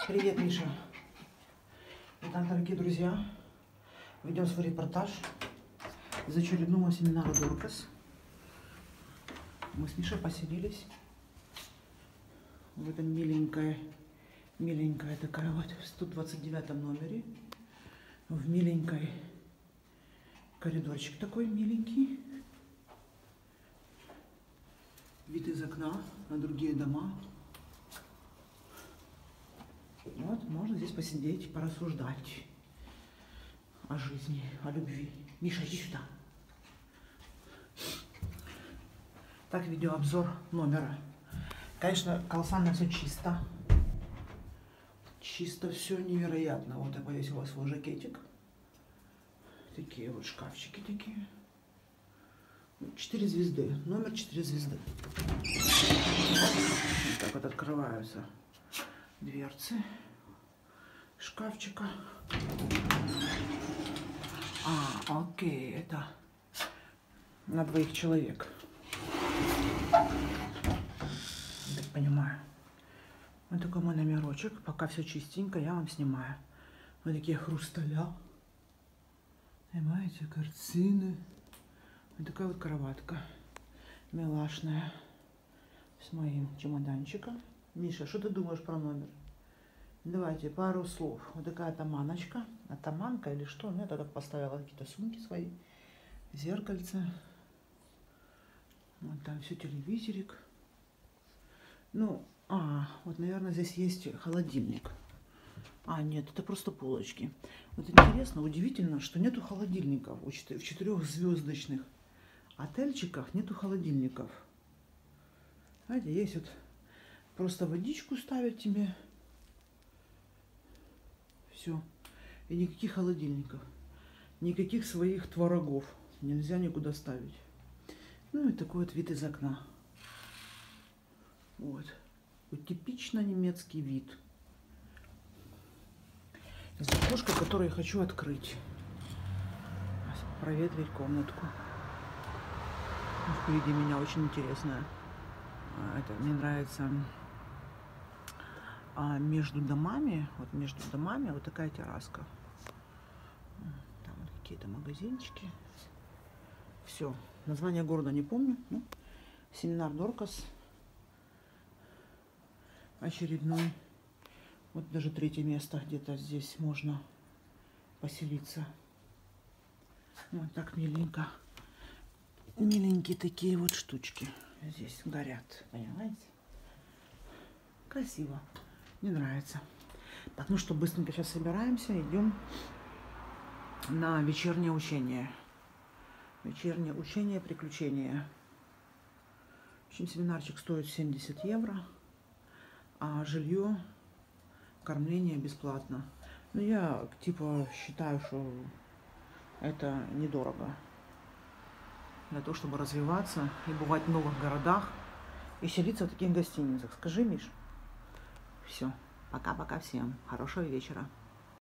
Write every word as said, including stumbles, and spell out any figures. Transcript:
Привет, Миша. Итак, дорогие друзья, ведем свой репортаж из очередного семинара Доркас. Мы с Мишей поселились в этом миленькой, миленькая такая вот в сто двадцать девятом номере, в миленькой коридорчик такой миленький, вид из окна на другие дома. Вот, можно здесь посидеть, порассуждать о жизни, о любви. Миша, иди сюда. Так, видеообзор номера. Конечно, колоссально все чисто. Чисто все невероятно. Вот я повесила свой жакетик. Такие вот шкафчики такие. Четыре звезды. Номер четыре звезды. Вот так вот открываются дверцы шкафчика. А, окей, это на двоих человек. Так понимаю. Вот такой мой номерочек. Пока все чистенько, я вам снимаю. Вот такие хрусталя. Понимаете, картины. Вот такая вот кроватка милашная с моим чемоданчиком. Миша, что ты думаешь про номер? Давайте пару слов. Вот такая атаманочка. Атаманка или что? Ну, я так поставила какие-то сумки свои. Зеркальце. Вот там все, телевизорик. Ну, а, вот, наверное, здесь есть холодильник. А, нет, это просто полочки. Вот интересно, удивительно, что нету холодильников. В четырехзвездочных отельчиках нету холодильников. Знаете, есть вот просто водичку ставят тебе. Все. И никаких холодильников. Никаких своих творогов. Нельзя никуда ставить. Ну и такой вот вид из окна. Вот. Вот типично немецкий вид. Из окошка, которое я хочу открыть. Проветрить комнатку. Впереди меня очень интересная. Это мне нравится. А между домами, вот между домами вот такая терраска. Там вот какие-то магазинчики. Все. Название города не помню. Ну, семинар Доркас. Очередной. Вот даже третье место где-то здесь можно поселиться. Вот так миленько. Миленькие такие вот штучки здесь горят. Понимаете? Красиво. Мне нравится. Так, ну что, быстренько сейчас собираемся, идем на вечернее учение. Вечернее учение, приключения. В общем, семинарчик стоит семьдесят евро, а жилье, кормление бесплатно. Но я типа считаю, что это недорого. Для того, чтобы развиваться и бывать в новых городах и селиться в таких гостиницах. Скажи, Миш. Все. Пока-пока всем. Хорошего вечера.